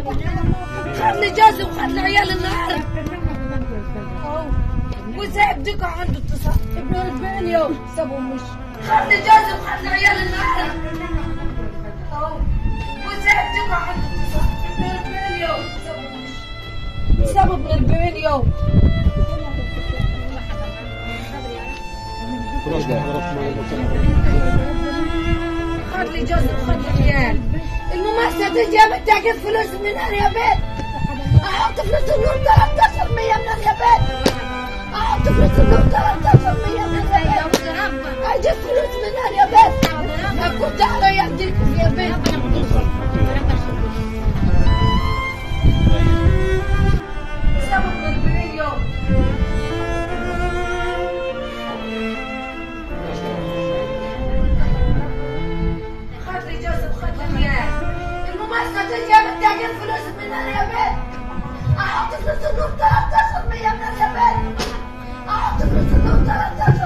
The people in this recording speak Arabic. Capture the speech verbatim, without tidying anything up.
خد لي جوزي وخد لي عيال النهار وسايب ديكو عنده اتصال ابن أربعين يوم سابه مش خد لي جوزي وخد لي عيال النهار وسايب ديكو عنده اتصال ابن أربعين يوم سابه مش سابه ابن أربعين يوم خد لي جوزي وخد لي عيال الممارسة تجي بتاخد فلوس من اليابان احط فلوس النور ثلاثة عشر بالمية من اليابان احط فلوس النور ثلاثة عشر بالمية من اليابان اجيب فلوس من اليابان اكون تعالوا يديك في اليابان سبب أربعين يوم خد لي جوزي وخد لي عيال الممارسة تجي بتاخد فلوس من اليابان احط فلوس النور ثلاثة عشر بالمية من اليابان احط فلوس النور ثلاثة عشر